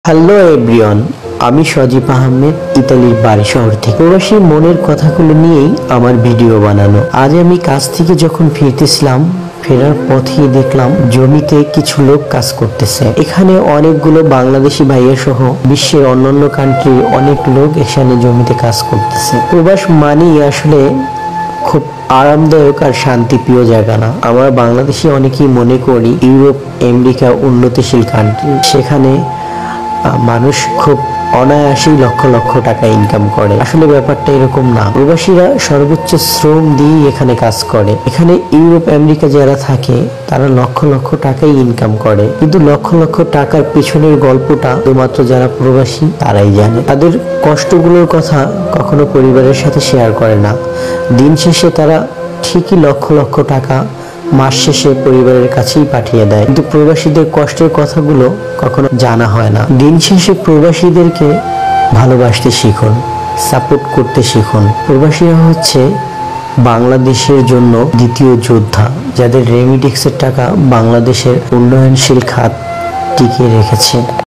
Hello everyone, আমি সজীব আহমেদ ইতালির বারি শহর থেকে। প্রবাসী মনের কথাগুলো নিয়েই আমার ভিডিও বানানো। আজ আমি কাজ থেকে যখন ফিরতেছিলাম, ফেরার পথে দেখলাম জমিতে কিছু লোক কাজ করতেছে। এখানে অনেকগুলো বাংলাদেশি ভাইয়া সহ বিশ্বের অন্যান্য কান্ট্রির অনেক লোক এখানে জমিতে কাজ করতেছে। প্রবাস মানেই আসলে খুব আরামদায়ক আর শান্তিপ্রিয় জায়গা না। আমরা বাংলাদেশি অনেকেই মনে করি ইউরোপ আমেরিকা উন্নতিশীল কান্ট্রি, সেখানে মানুষ খুব অনায়াসেই লক্ষ লক্ষ টাকা ইনকাম করে। আসলে ব্যাপারটা এরকম না। প্রবাসীরা সর্বোচ্চ শ্রম দিয়ে এখানে কাজ করে। এখানে ইউরোপ আমেরিকা যারা থাকে তারা লক্ষ লক্ষ টাকাই ইনকাম করে, কিন্তু লক্ষ লক্ষ টাকার পেছনের গল্পটা শুধুমাত্র যারা প্রবাসী তারাই জানে। তাদের কষ্টগুলোর কথা কখনো পরিবারের সাথে শেয়ার করে না। দিন শেষে তারা ঠিকই লক্ষ লক্ষ টাকা মাস শেষে পরিবারের কাছেই পাঠিয়ে দেয়, কিন্তু প্রবাসীদের কষ্টের কথাগুলো কখনো জানা হয় না। দিন শেষে প্রবাসীদেরকে ভালোবাসতে শিখুন, সাপোর্ট করতে শিখুন। প্রবাসীরা হচ্ছে বাংলাদেশের জন্য দ্বিতীয় যোদ্ধা, যাদের রেমিটেক্সের টাকা বাংলাদেশের উন্নয়নশীল খাত টিকিয়ে রেখেছে।